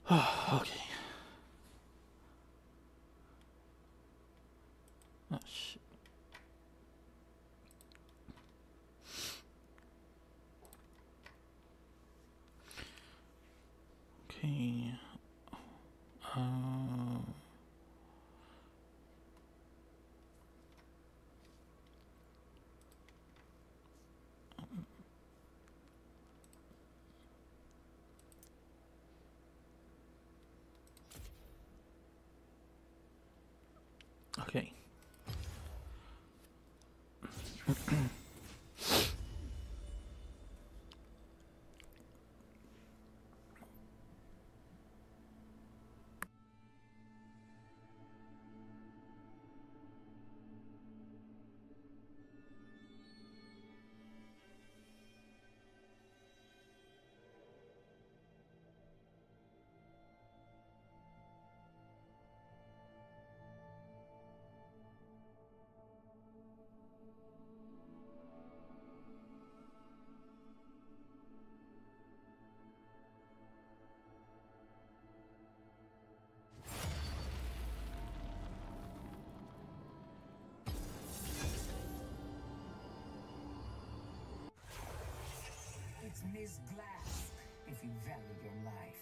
Okay. Oh shit. Okay. Uh, okay. It's Miss Glass, if you value your life.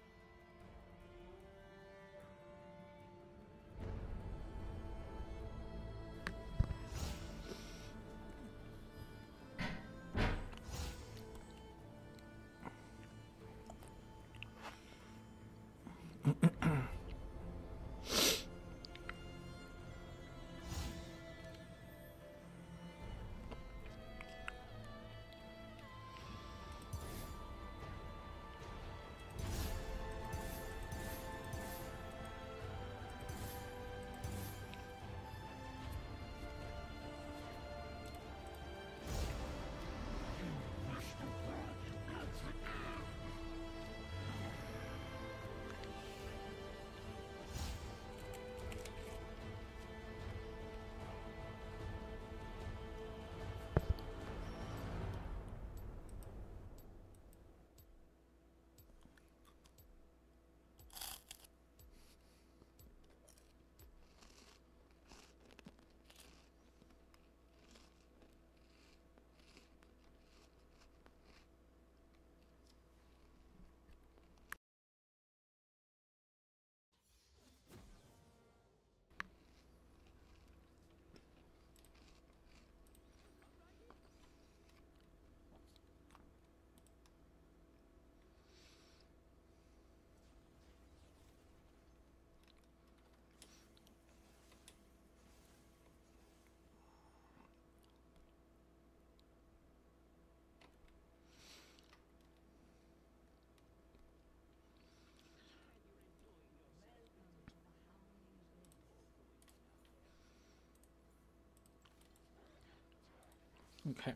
Okay.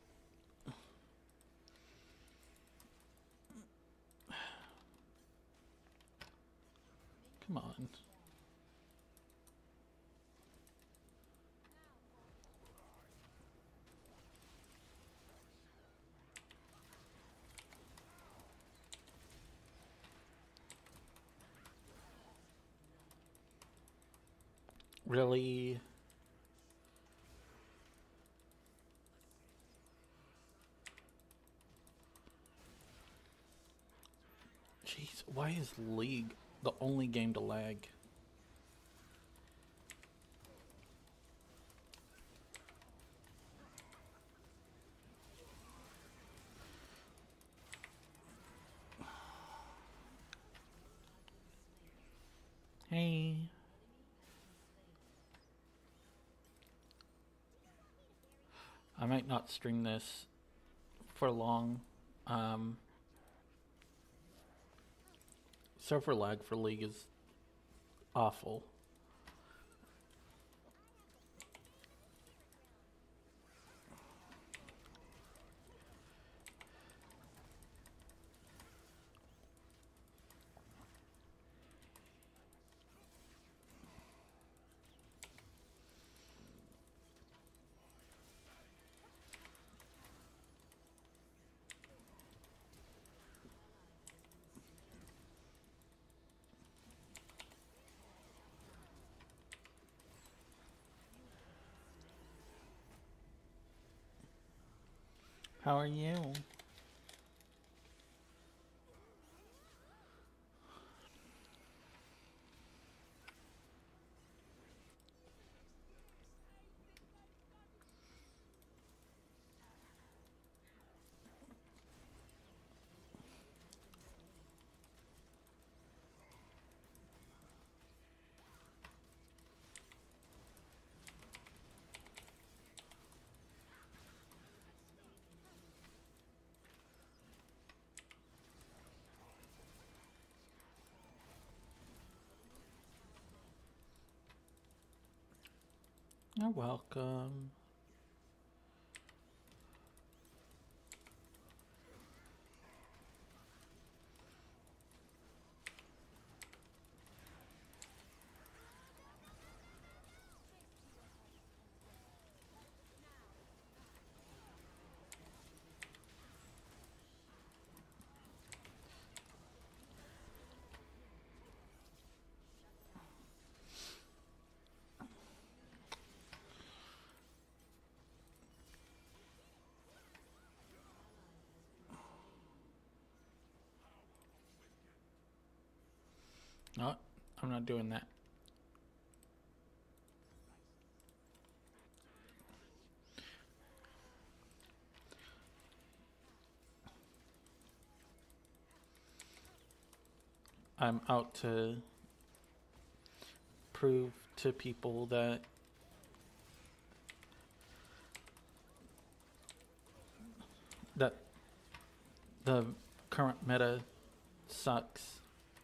Come on. Really? Jeez, why is League the only game to lag? Hey. I might not stream this for long. Um, Server lag for League is awful. How are you? You're welcome. No, I'm not doing that. I'm out to prove to people that the current meta sucks.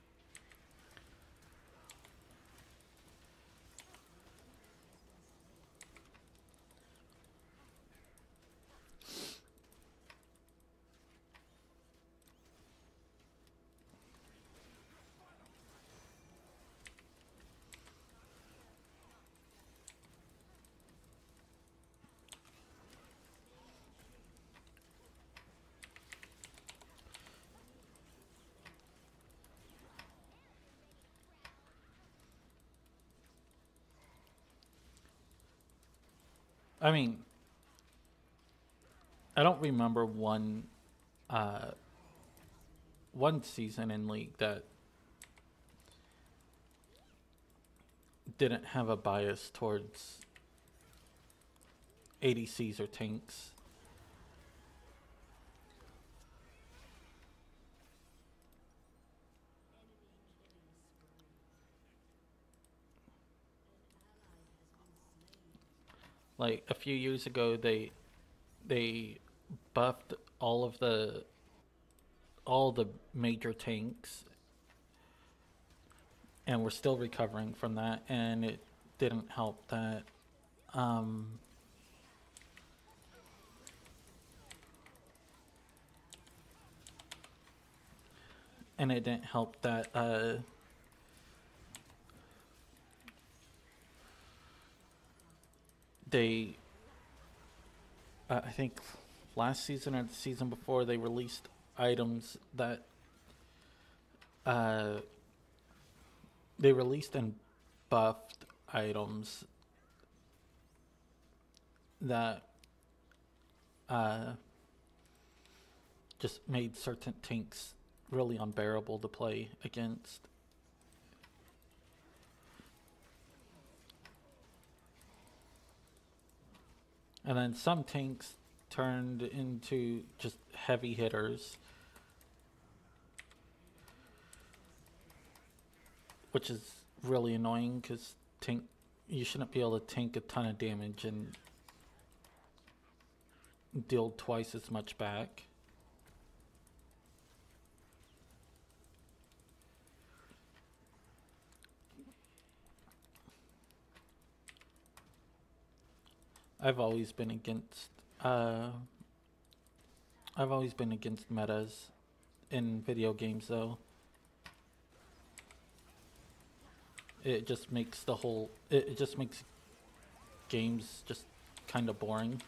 I mean, I don't remember uh, one season in League that didn't have a bias towards ADCs or tanks. Like a few years ago, they buffed all the major tanks, and we're still recovering from that. And it didn't help that um, and it didn't help that they I think last season or the season before they released items that uh, they released and buffed items that uh, just made certain tanks really unbearable to play against. And then some tanks turned into just heavy hitters, which is really annoying because tank you shouldn't be able to tank a ton of damage and deal twice as much back. I've always been against uh, I've always been against metas in video games though. It just makes it just makes games just kind of boring.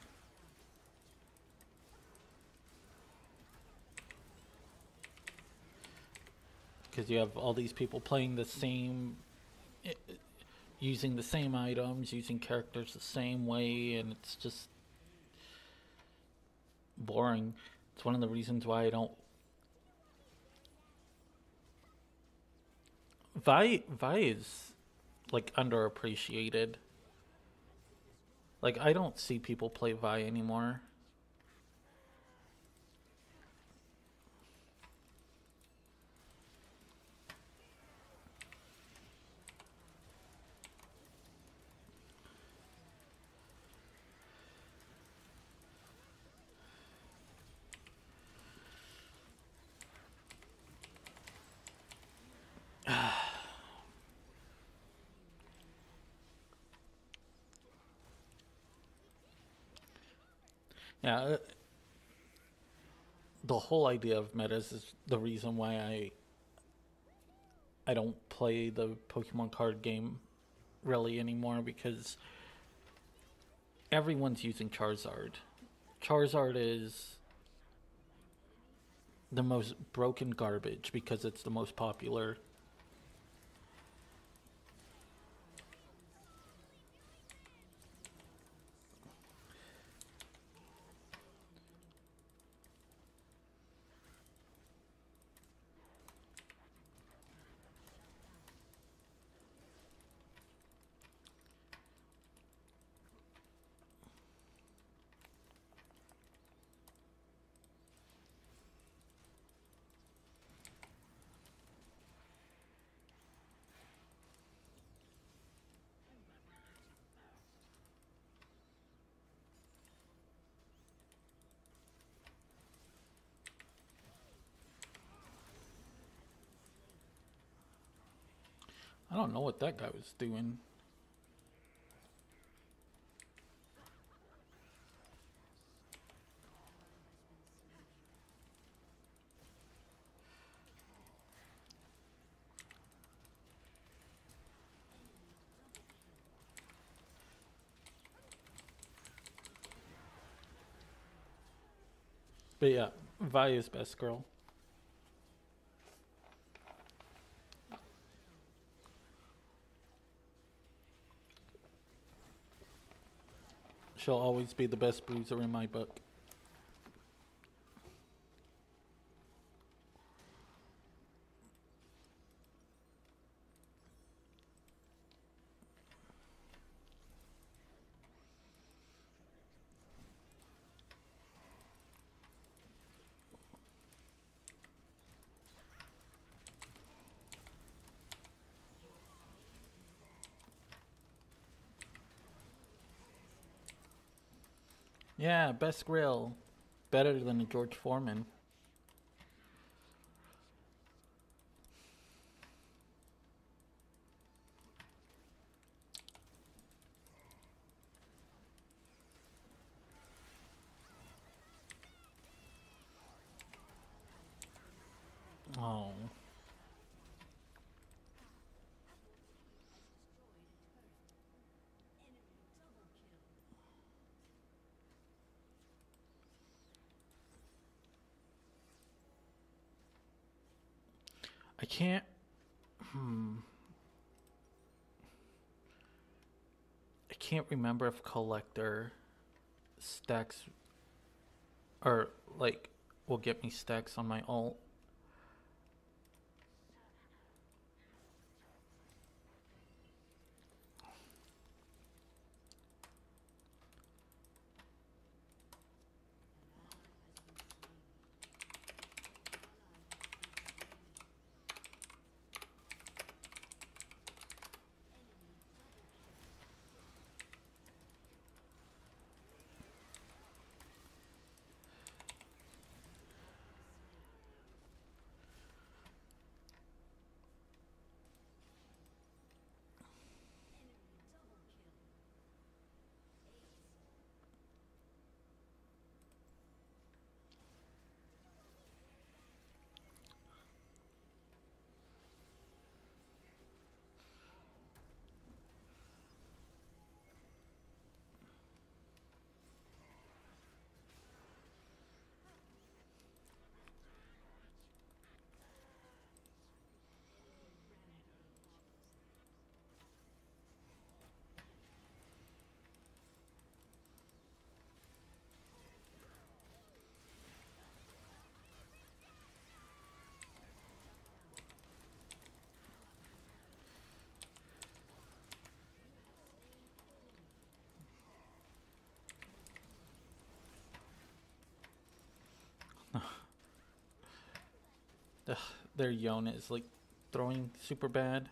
Because you have all these people playing the same, using the same items, using characters the same way, and it's just boring. It's one of the reasons why I don't. Vi is like underappreciated. Like I don't see people play Vi anymore. Yeah, the whole idea of metas is the reason why I don't play the Pokemon card game really anymore because everyone's using Charizard. Charizard is the most broken garbage because it's the most popular. I don't know what that guy was doing. But yeah, Vi is best girl. She'll always be the best bruiser in my book. Yeah, best grill. Better than a George Foreman. Oh. I can't. I can't remember if Collector stacks or like will get me stacks on my ult. Ugh, their Yone is like throwing super bad.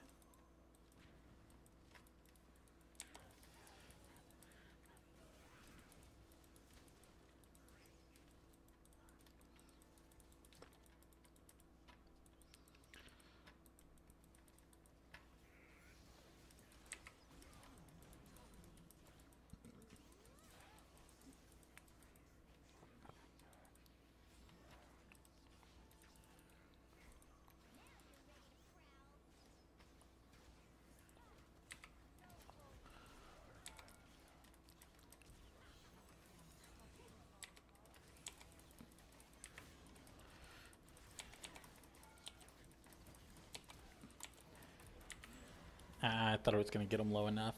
Ah, I thought I was gonna get him low enough.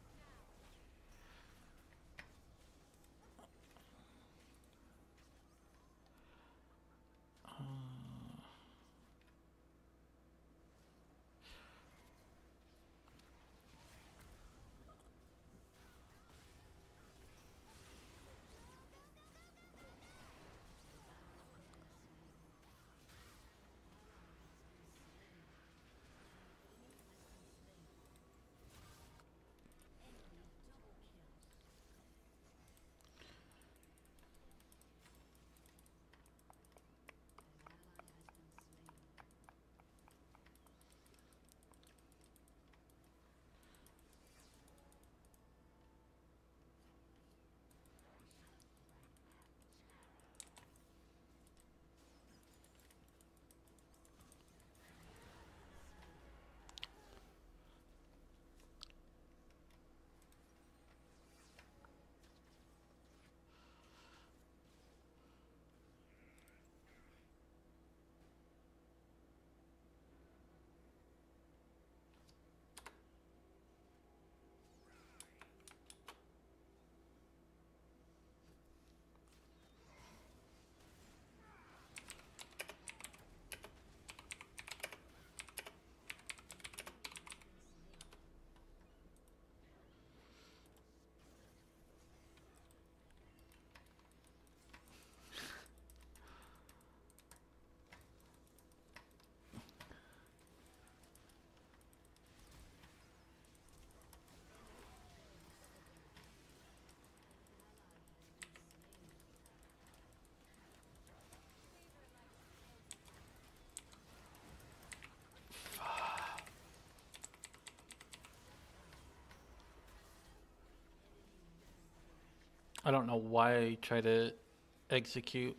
I don't know why I tried to execute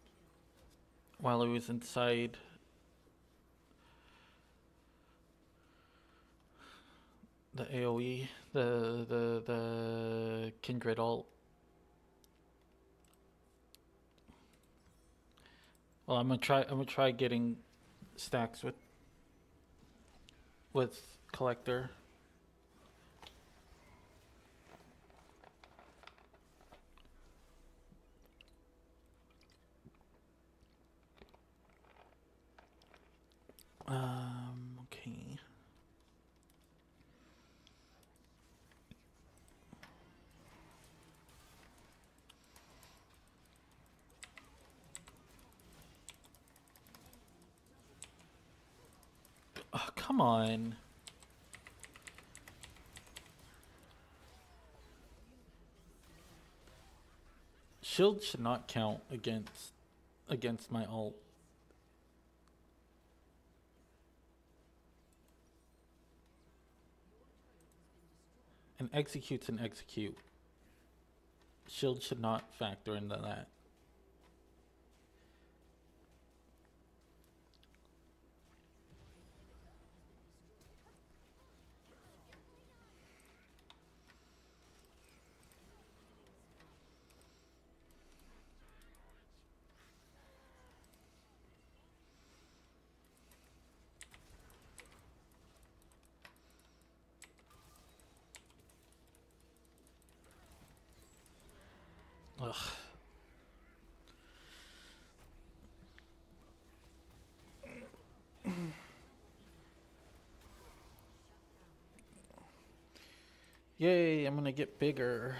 while he was inside the AoE, the Kindred ult. Well, I'm gonna try getting stacks with Collector. Okay. Oh, come on. Shield should not count against my ult. And execute's an execute. Shield should not factor into that. Ugh. Yay, I'm gonna get bigger.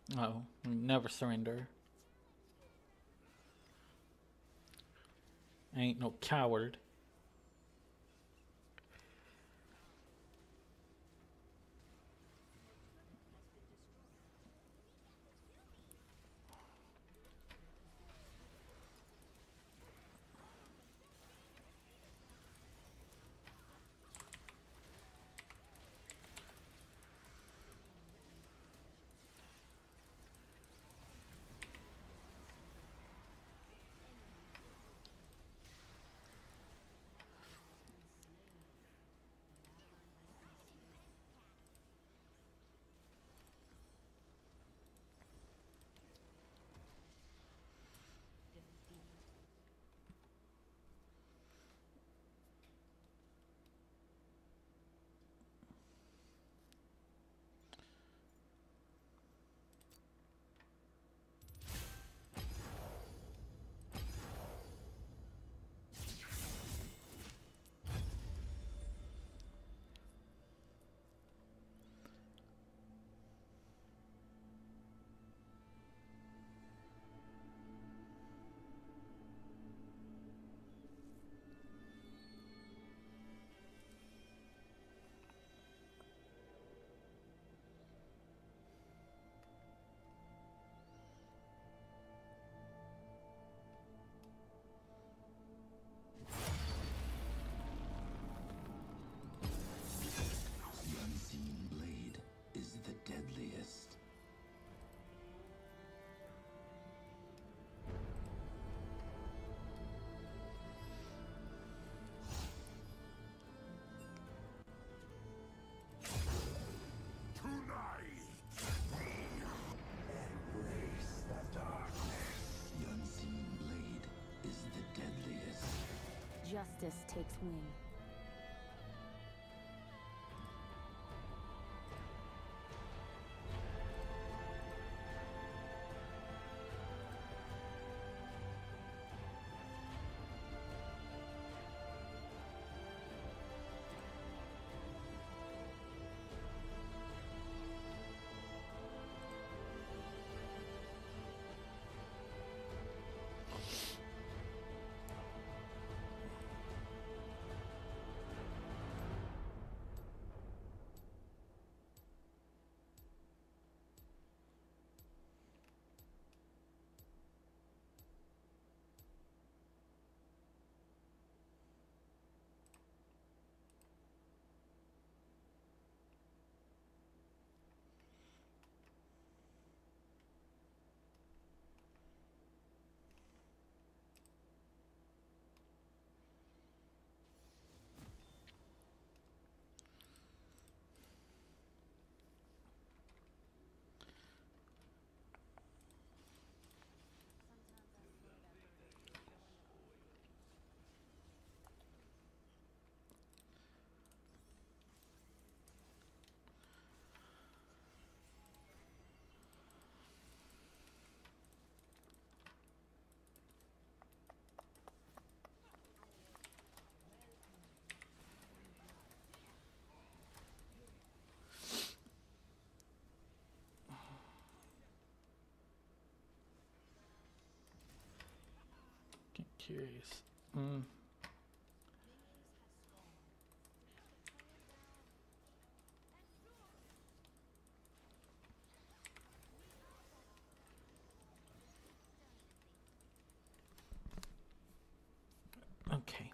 Oh, never surrender. I ain't no coward. The unseen blade is the deadliest. Tonight, embrace the darkness. The unseen blade is the deadliest. Justice takes wing. Get curious. Mm. Okay.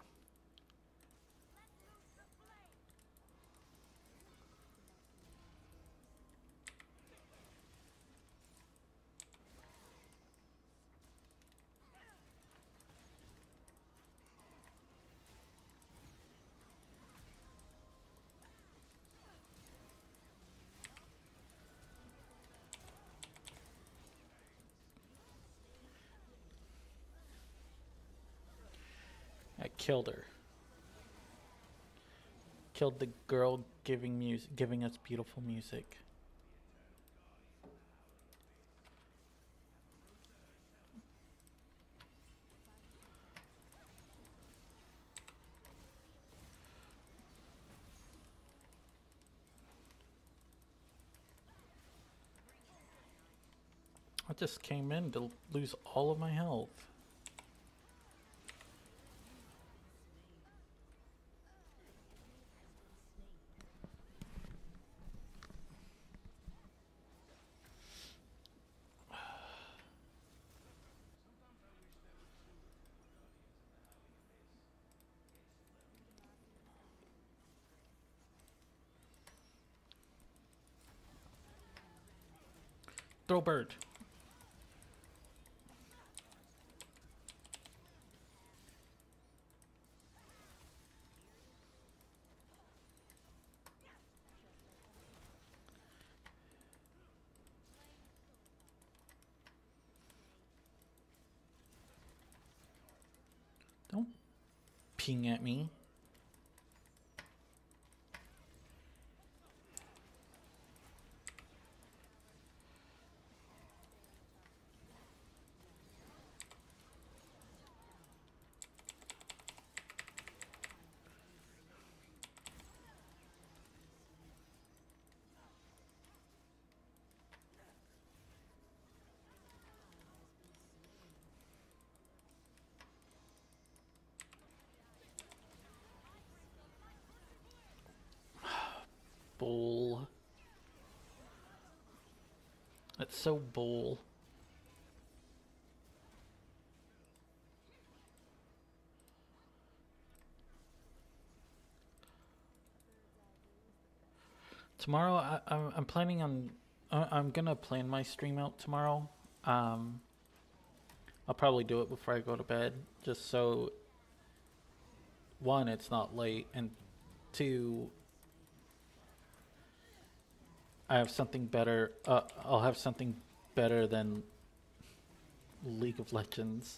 I killed her. Killed the girl giving us beautiful music. I just came in to lose all of my health. Throw bird. Don't ping at me. Bull. That's so bull. Tomorrow, I'm planning on. I'm gonna plan my stream out tomorrow. Um, I'll probably do it before I go to bed, just so one, it's not late, and two, I have something better. I'll have something better than League of Legends.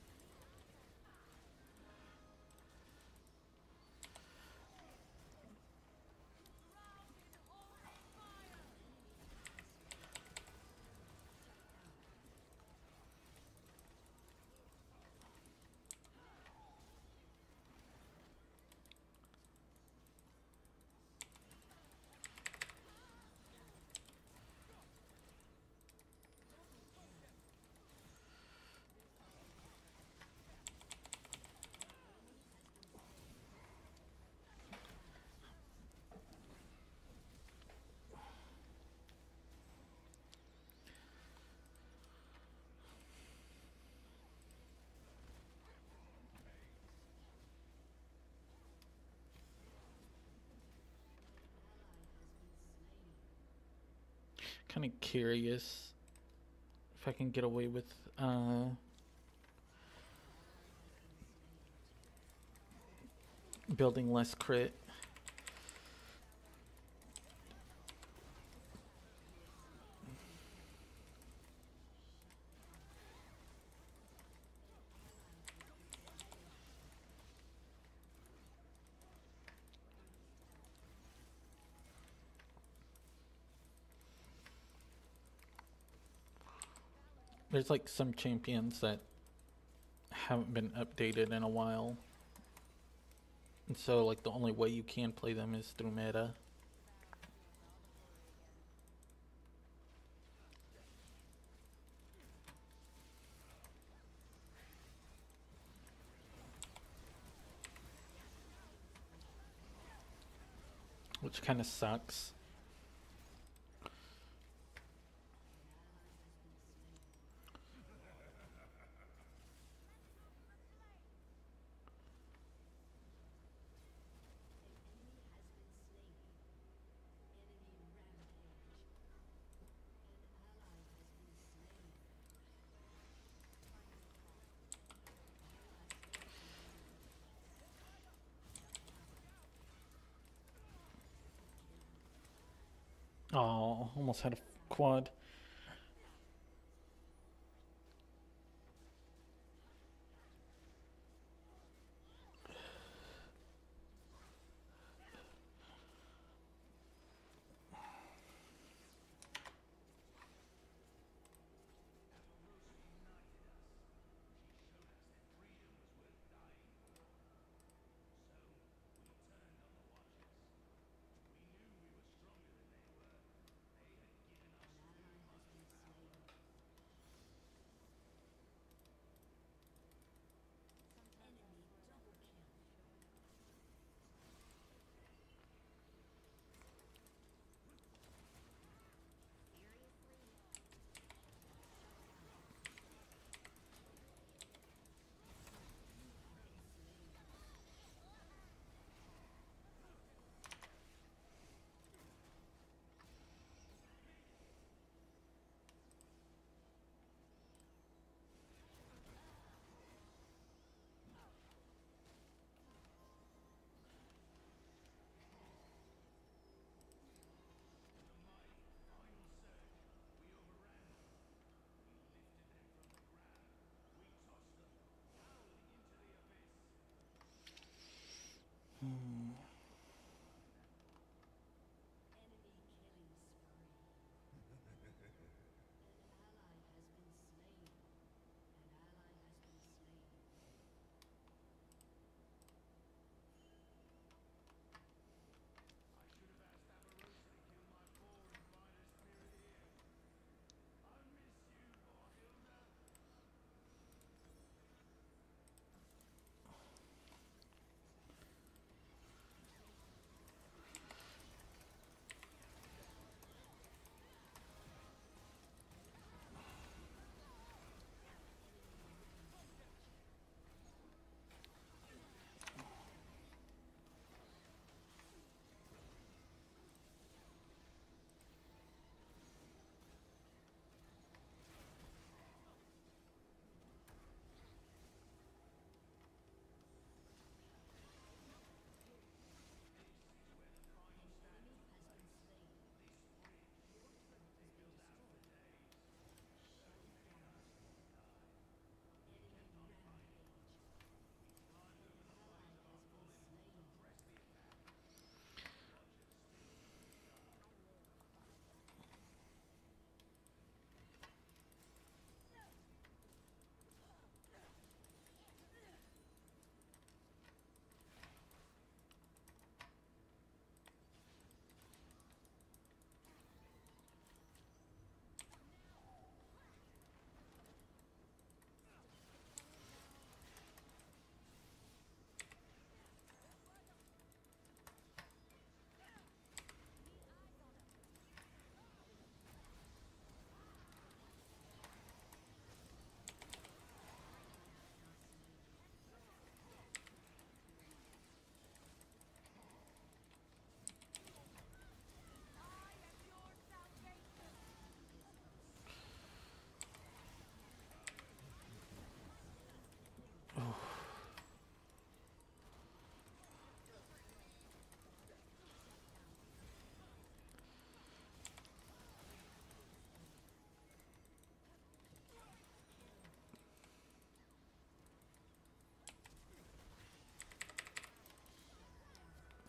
Kind of curious if I can get away with building less crit. There's like some champions that haven't been updated in a while. And so like the only way you can play them is through meta. Which kind of sucks. Oh, almost had a quad.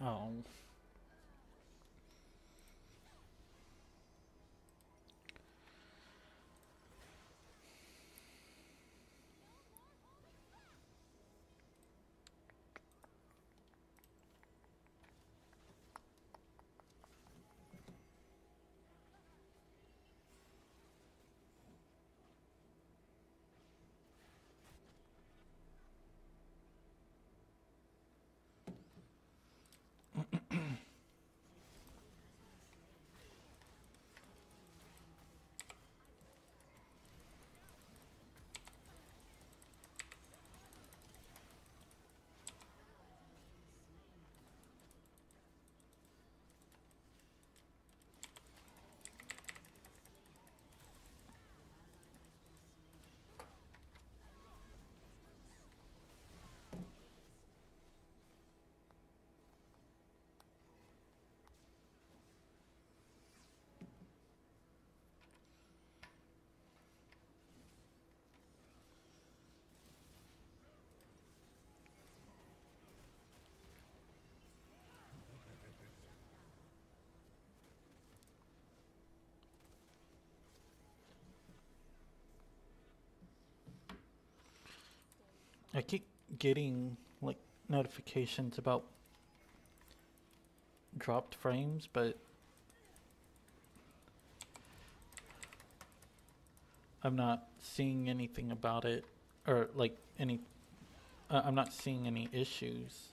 Oh. I keep getting like notifications about dropped frames, but I'm not seeing anything about it, or like any. I'm not seeing any issues.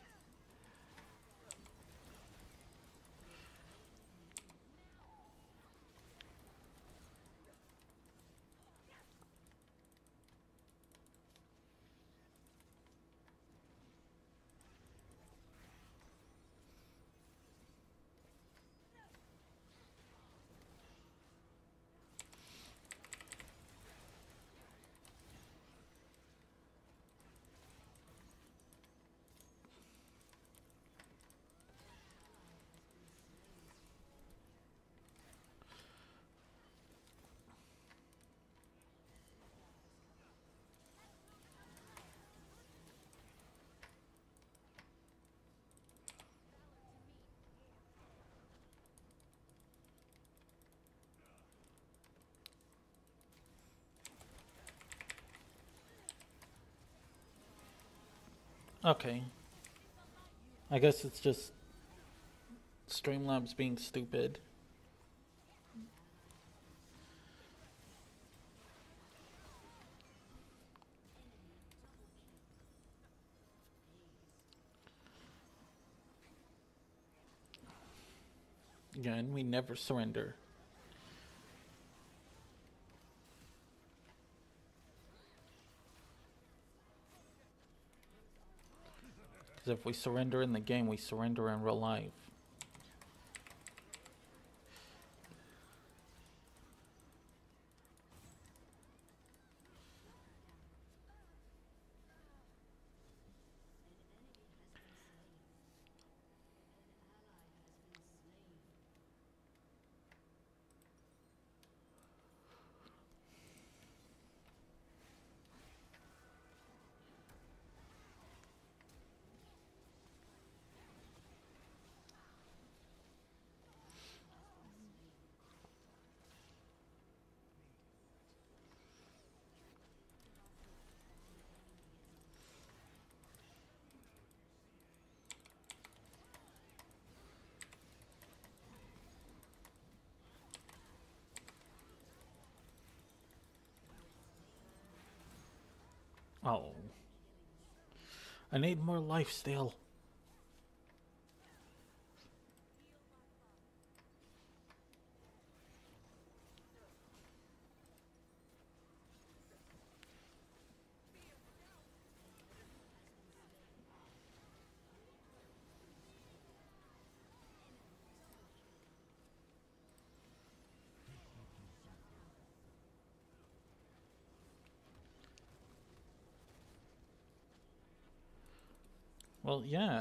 Okay. I guess it's just Streamlabs being stupid. Again, we never surrender. Because if we surrender in the game, we surrender in real life. Oh. I need more life still. Well, yeah.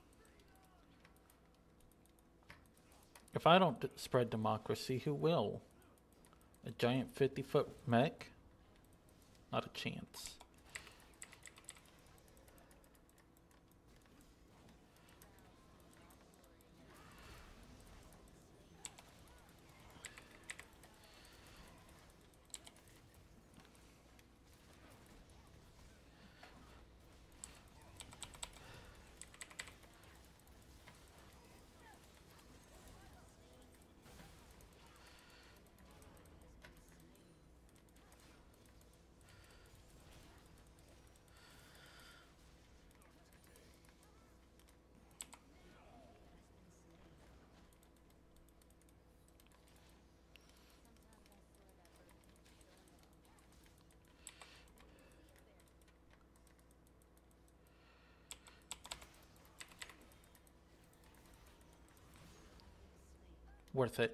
If I don't spread democracy, who will? A giant 50-foot mech? Not a chance. Worth it.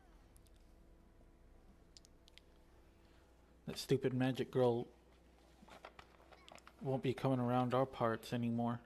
That stupid magic girl won't be coming around our parts anymore.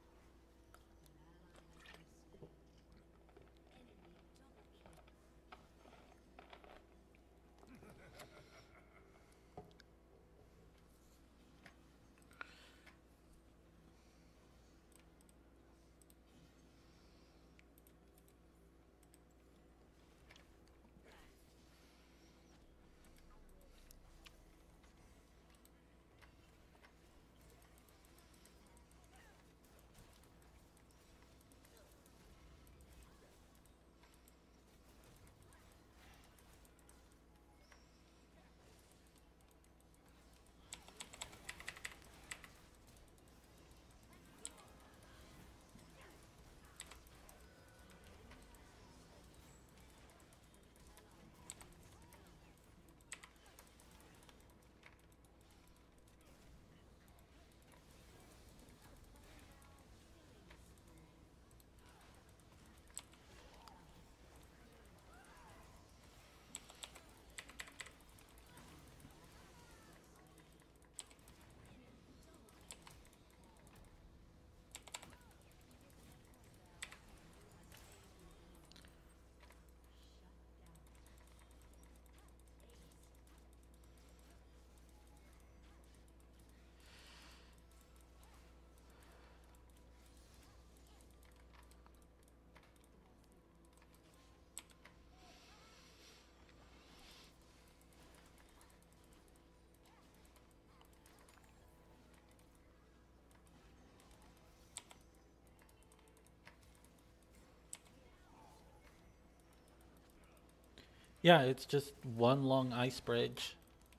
Yeah, it's just one long ice bridge.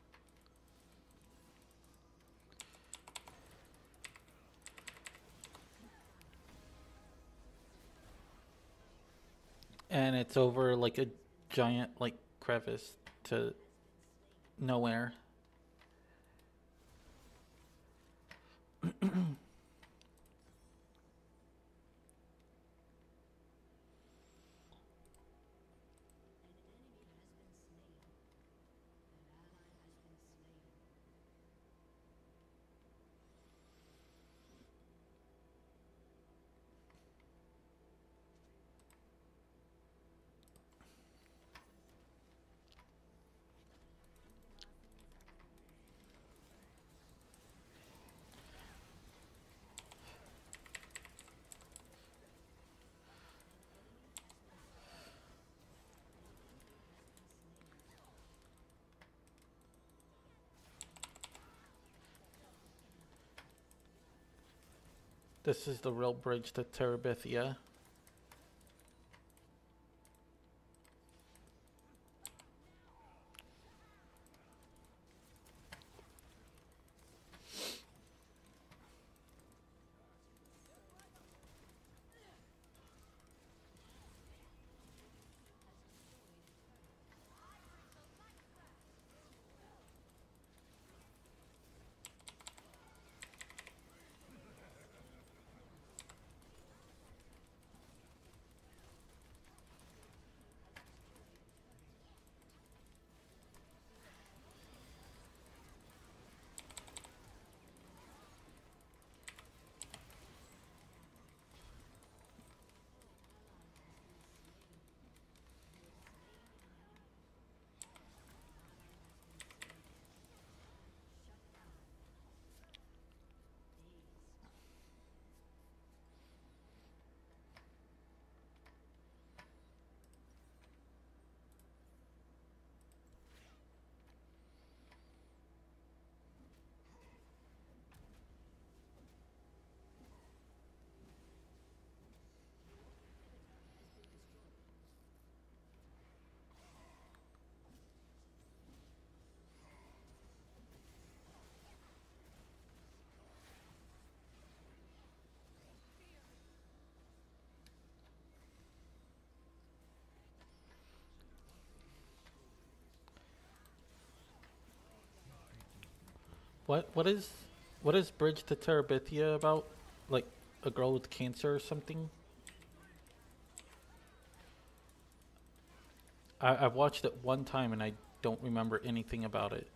And it's over like a giant like crevice to nowhere. This is the real bridge to Terabithia. What is Bridge to Terabithia about? Like a girl with cancer or something? I've watched it one time and I don't remember anything about it.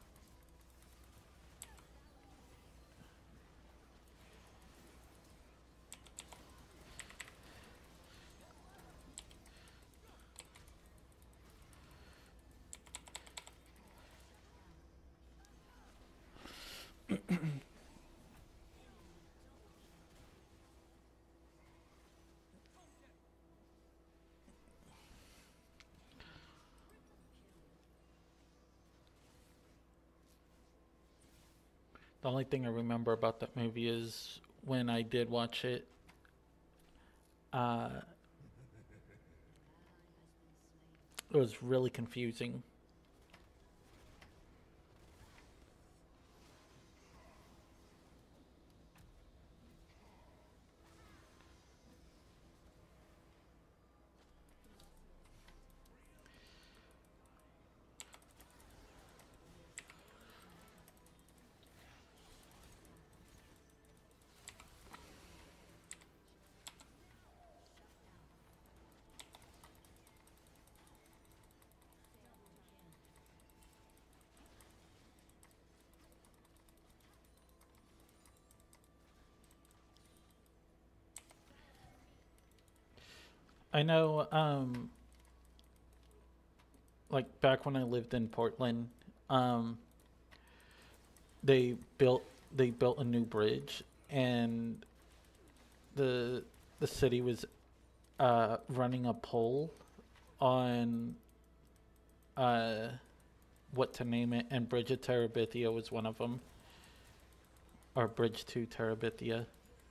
The only thing I remember about that movie is when I did watch it, uh, it was really confusing. I know, like back when I lived in Portland, um, they built they built a new bridge, and the the city was running a poll on uh, what to name it, and Bridge of Terabithia was one of them, or Bridge to Terabithia.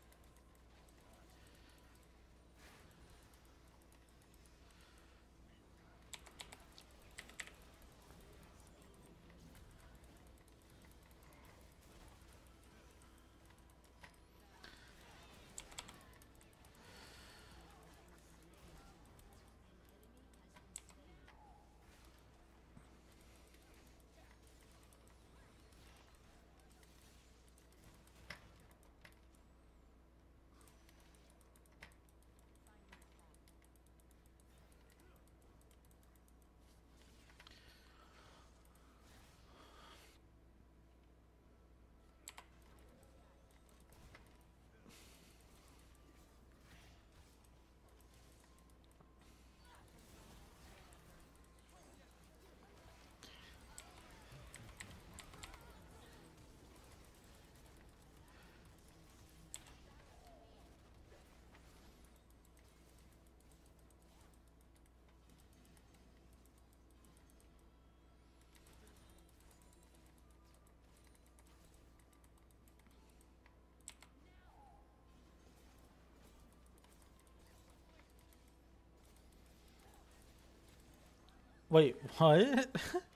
Wait, what?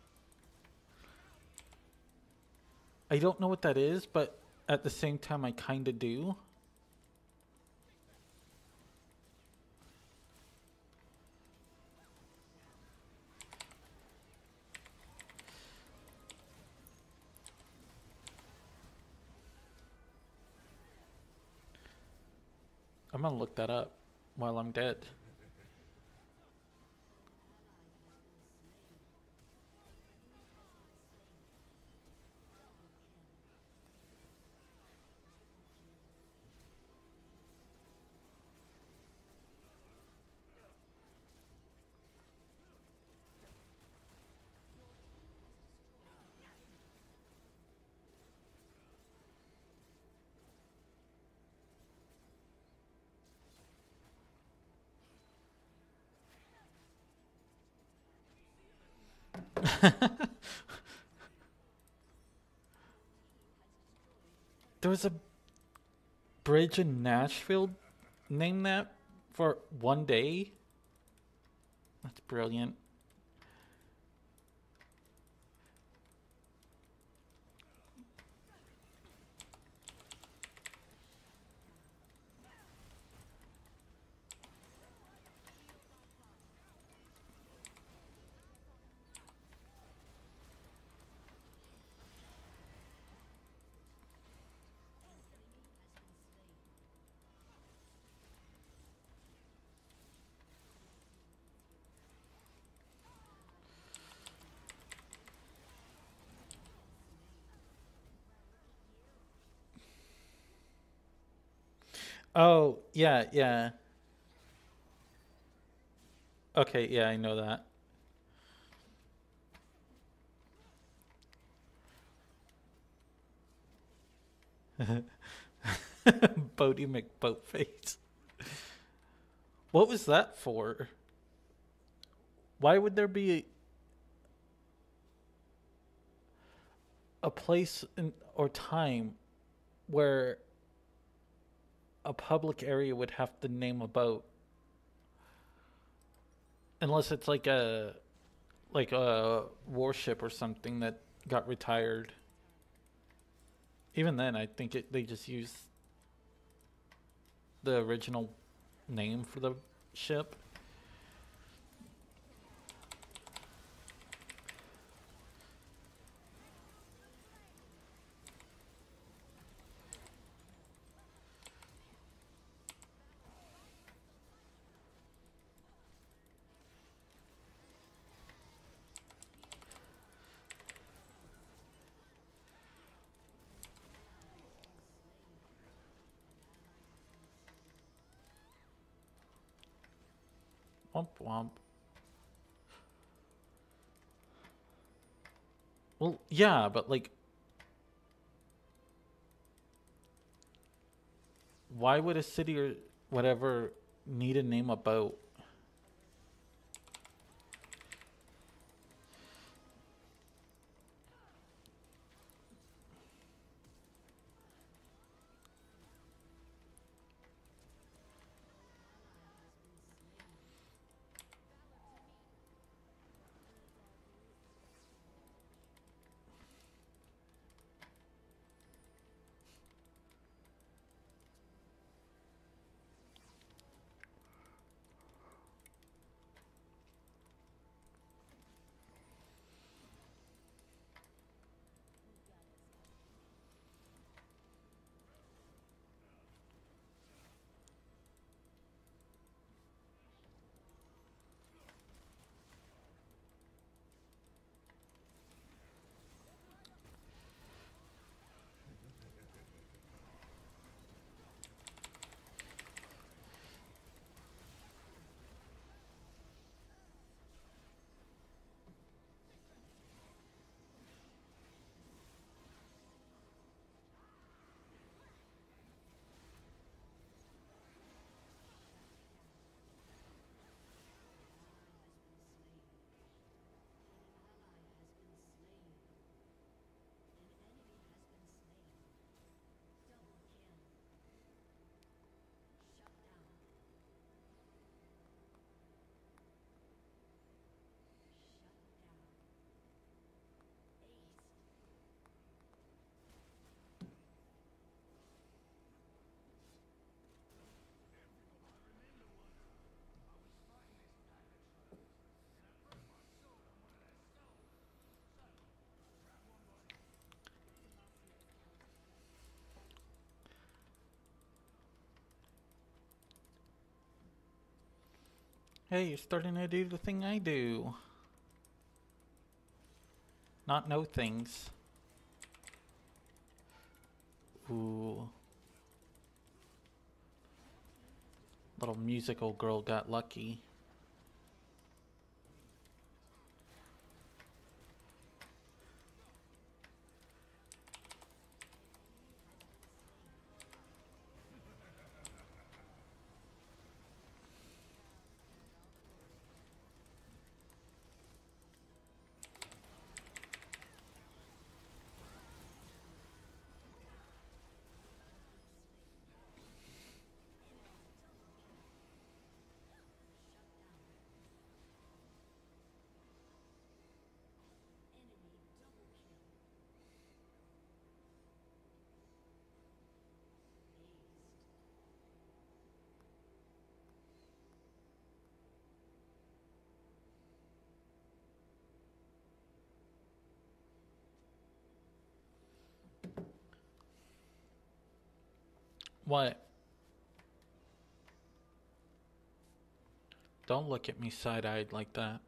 I don't know what that is, but at the same time, I kind of do. I'm gonna look that up while I'm dead. There was a bridge in Nashville named that for one day. That's brilliant. Oh, yeah, yeah. Okay, yeah, I know that. Bodie McBoatface. What was that for? Why would there be a place or time where a public area would have to name a boat? Unless it's like a warship or something that got retired. Even then, I think they just used the original name for the ship. Womp womp. Well, yeah, but like, why would a city or whatever need to name a boat? Hey, you're starting to do the thing I do. Not know things. Ooh. Little musical girl got lucky. What? Don't look at me side-eyed like that.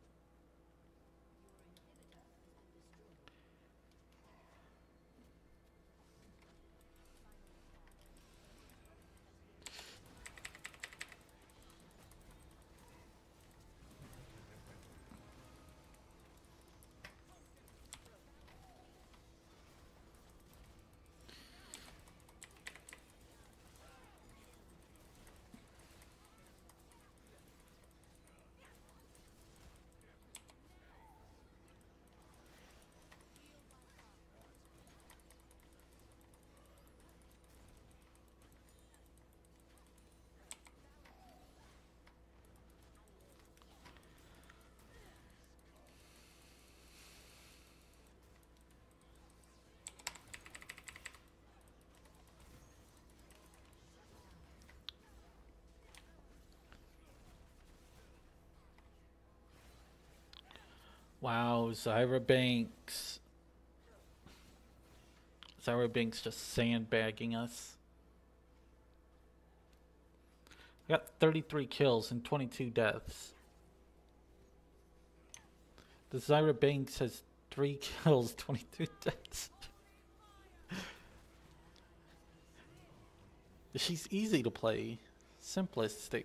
Wow, Zyra Banks. Zyra Banks just sandbagging us. I got 33 kills and 22 deaths. The Zyra Banks has 3 kills, 22 deaths. She's easy to play. Simplistic.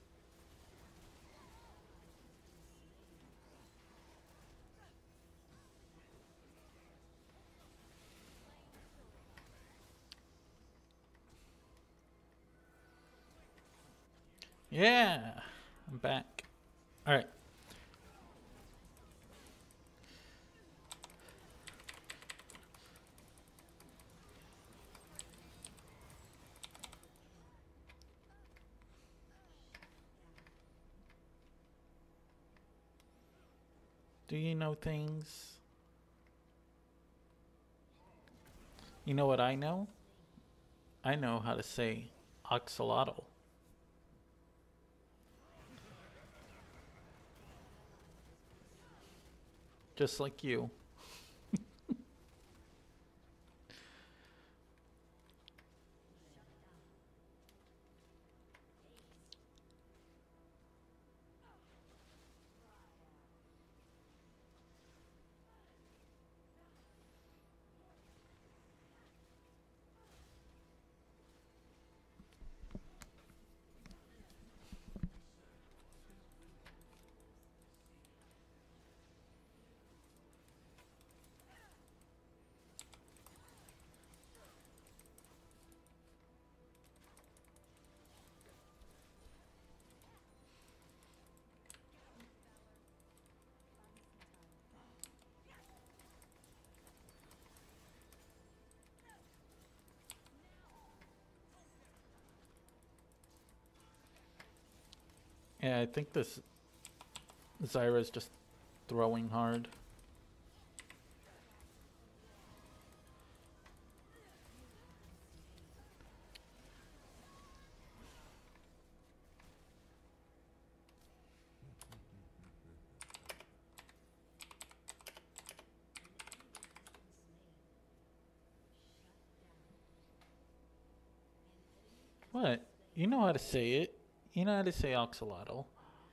Yeah, I'm back. All right. Do you know things? You know what I know? I know how to say oxalotl. Just like you. Yeah, I think this Zyra's just throwing hard. What? You know how to say it. You know how to say oxalotl.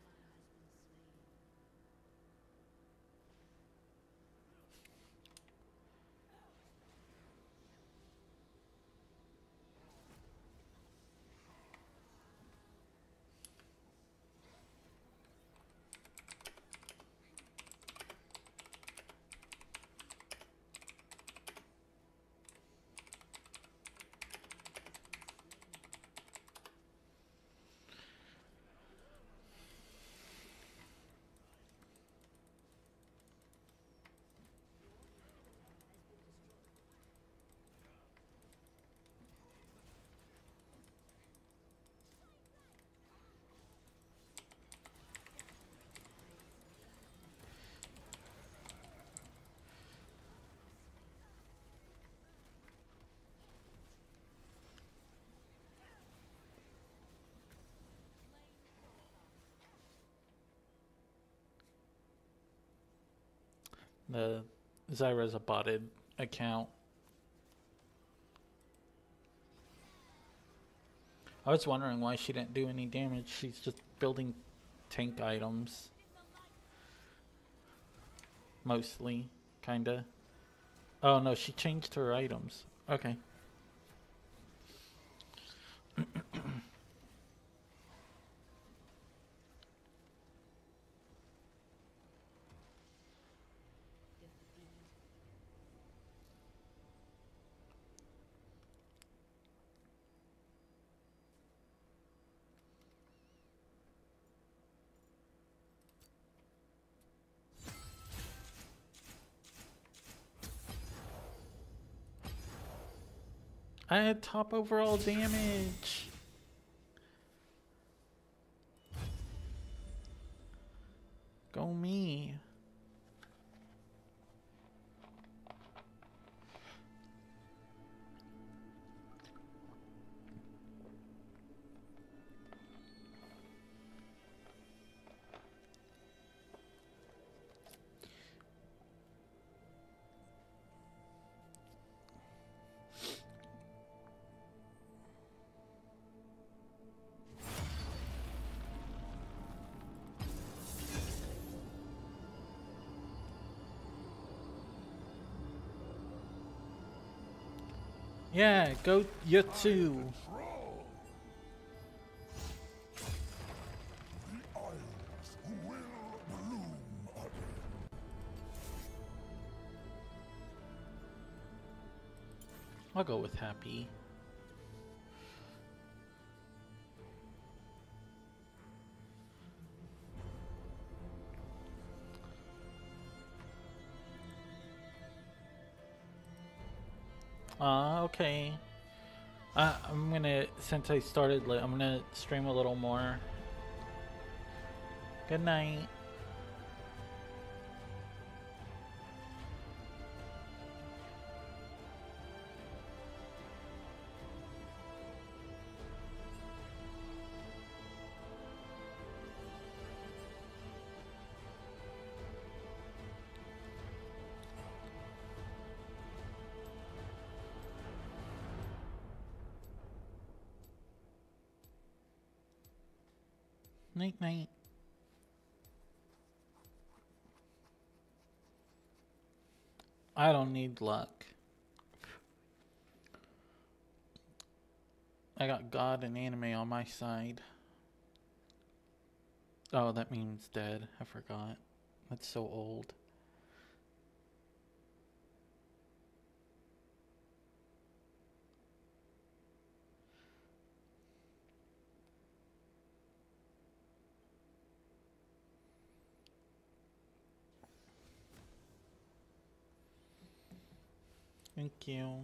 The Zyra's a botted account. I was wondering why she didn't do any damage. She's just building tank items. Mostly, kinda. Oh no, she changed her items. Okay. I had top overall damage. Go me. Yeah, go you too. I'll go with happy. Okay. I'm gonna, since I started late, I'm gonna stream a little more. Good night. Night night. I don't need luck. I got God and anime on my side. Oh, that means dead. I forgot. That's so old. Thank you.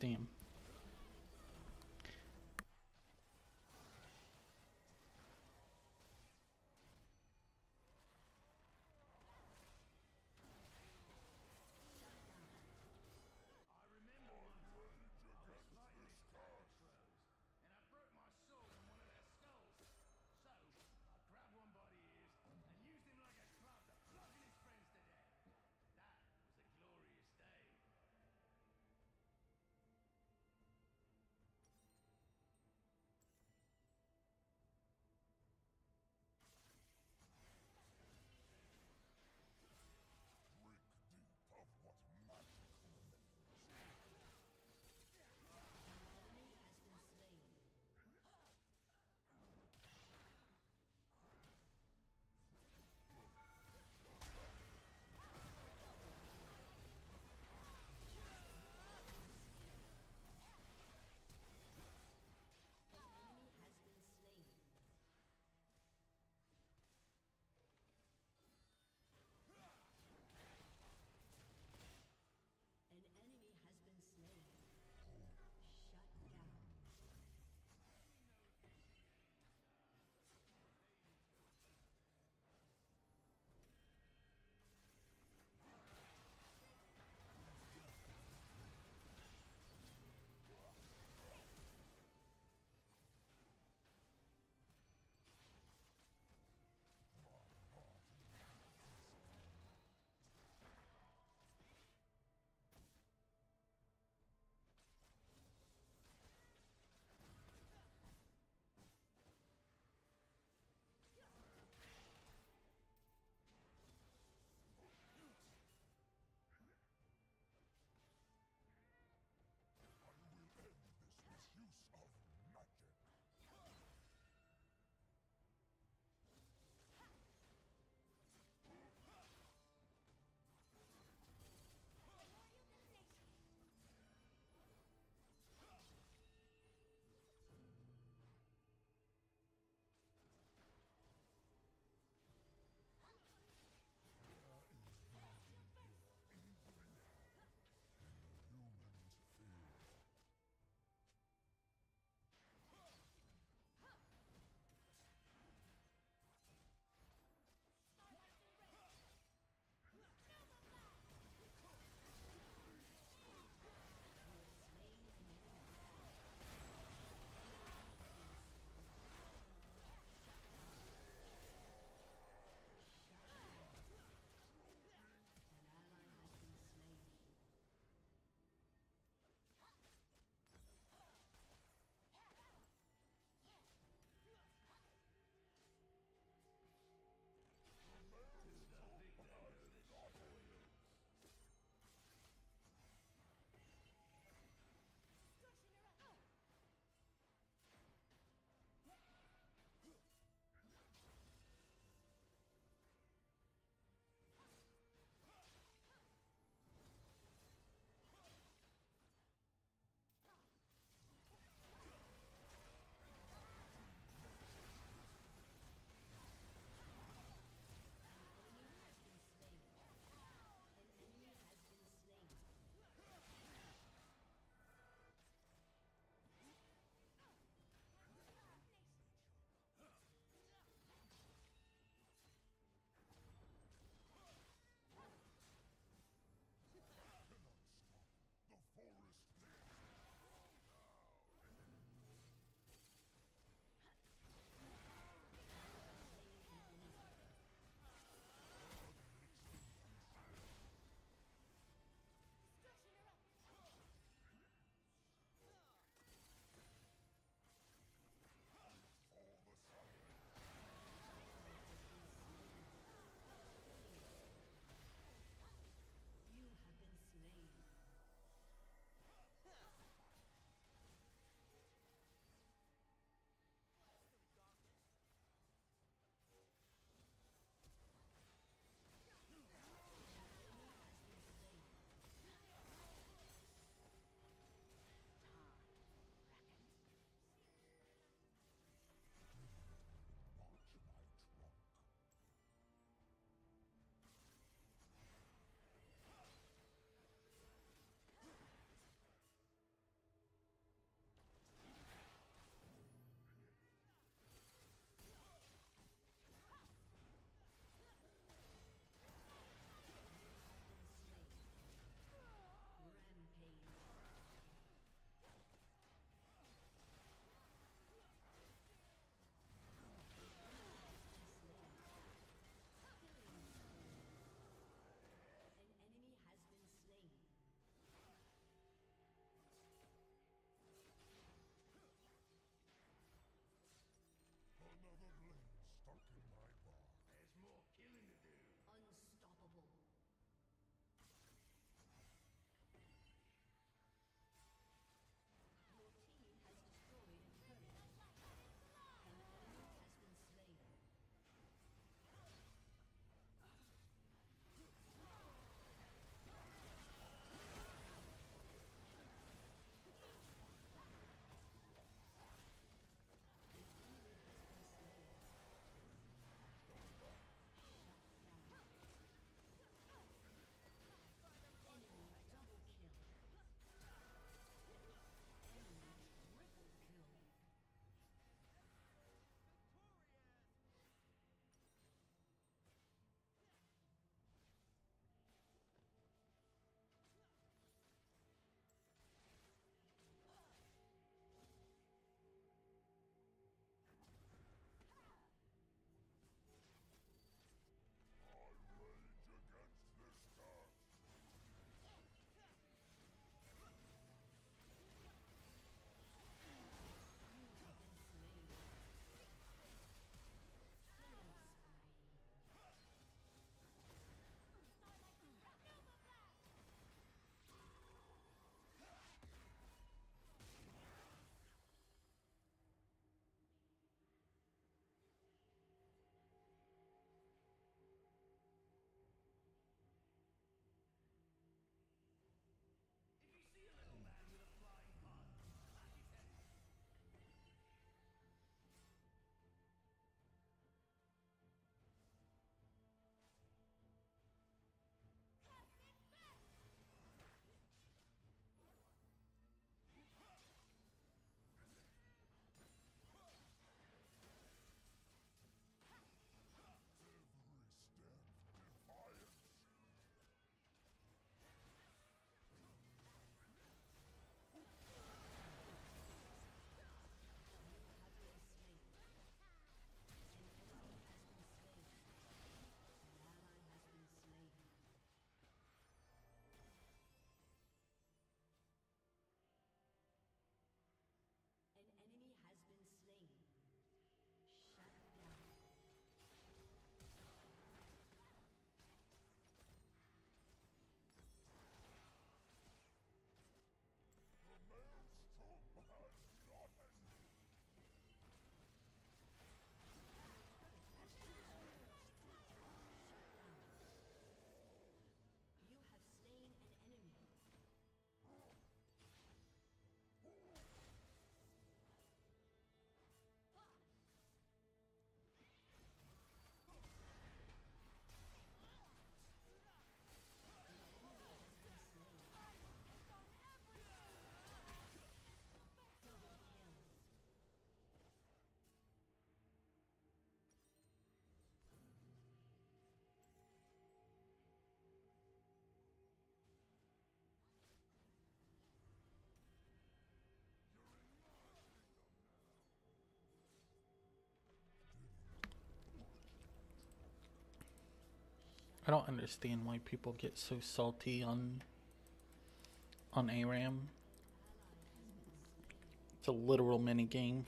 see him. I don't understand why people get so salty on ARAM. It's a literal mini game.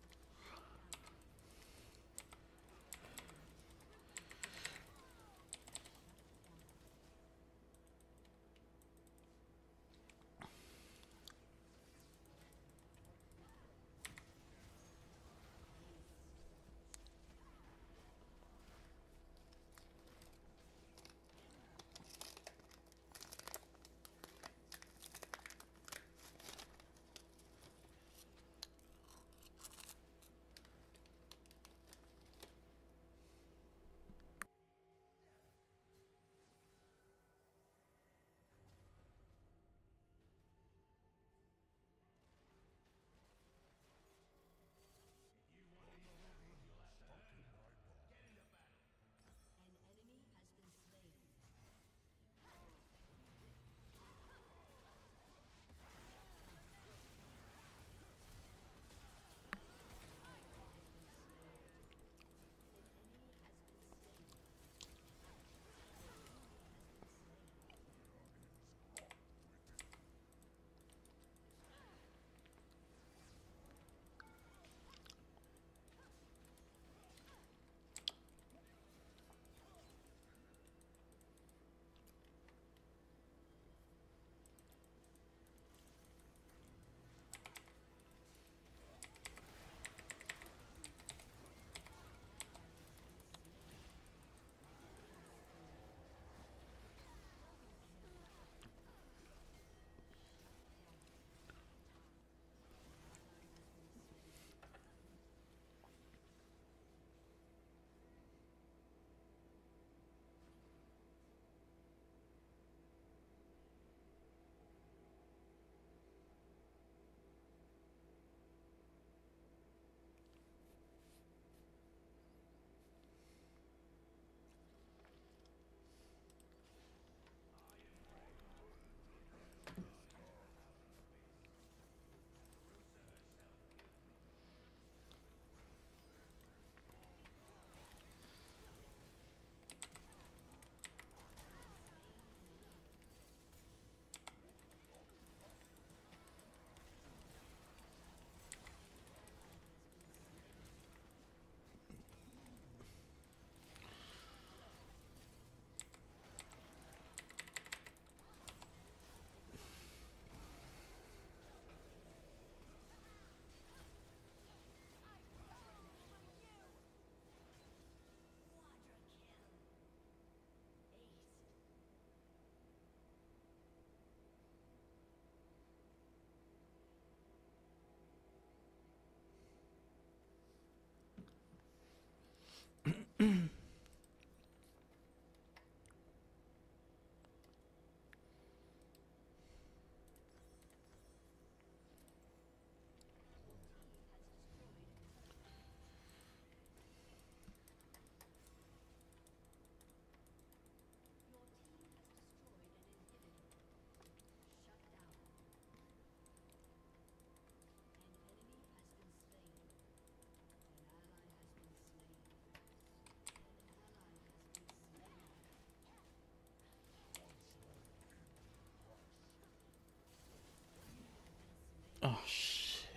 Oh shit.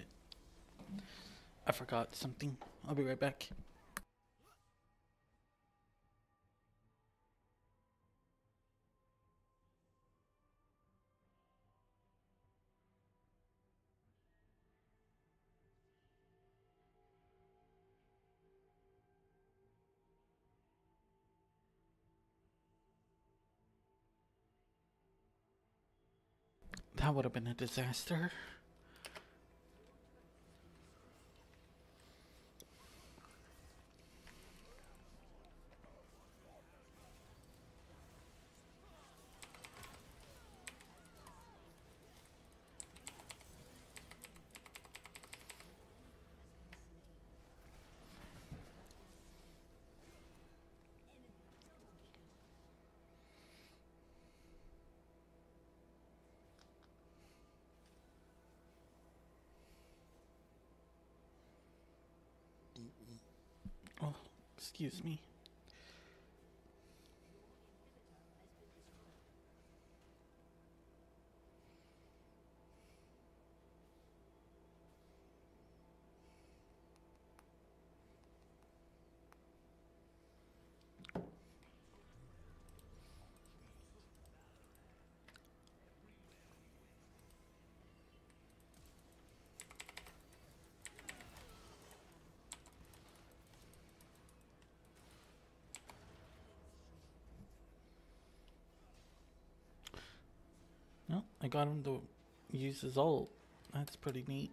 I forgot something. I'll be right back. That would have been a disaster. Oh, excuse me. I got him to use his ult. That's pretty neat.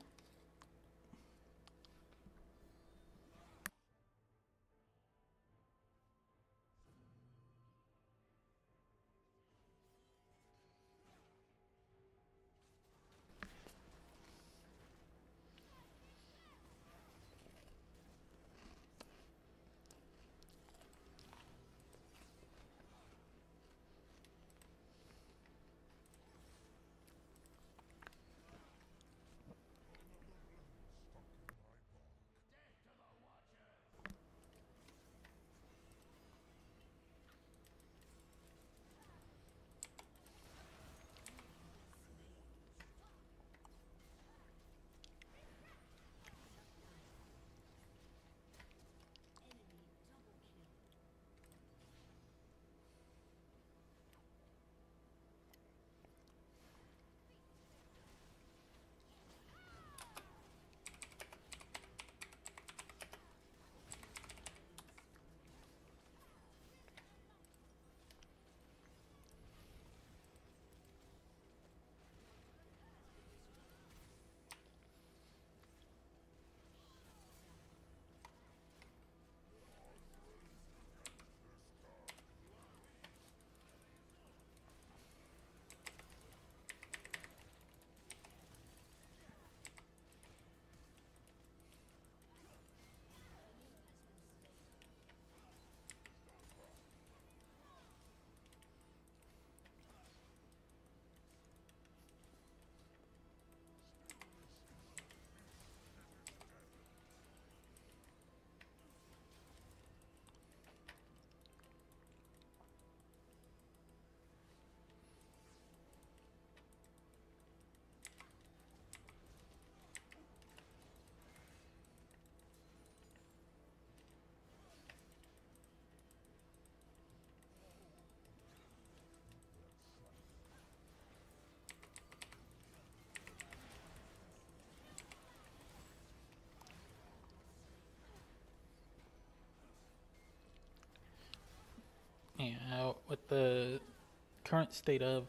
Yeah, with the current state of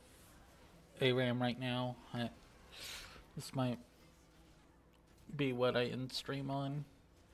ARAM right now, this might be what I end stream on.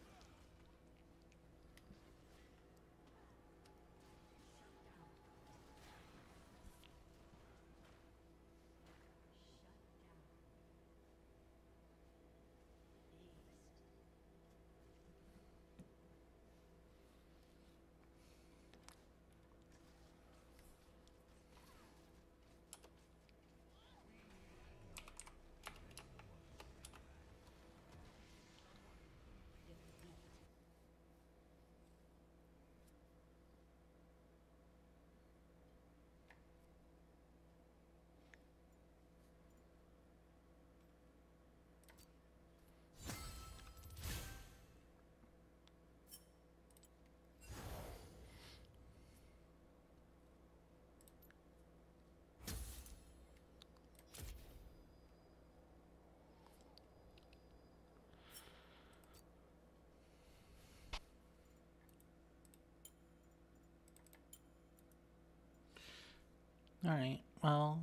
Alright, well,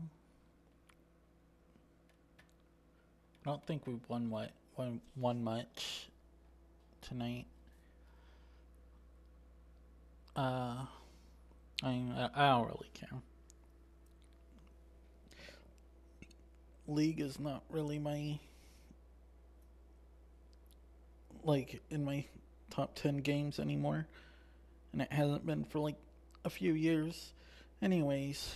I don't think we won much tonight. I mean, I don't really care. League is not really my, like, in my top 10 games anymore. And it hasn't been for like a few years. Anyways,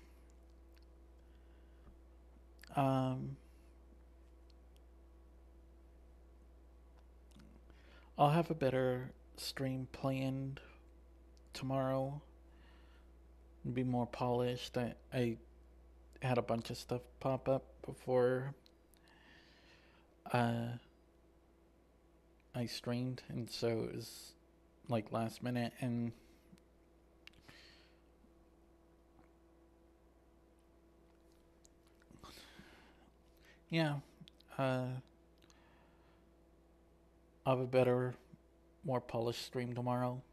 I'll have a better stream planned tomorrow and be more polished. I had a bunch of stuff pop up before I streamed, and so it was like last minute, and yeah, I'll have a better, more polished stream tomorrow.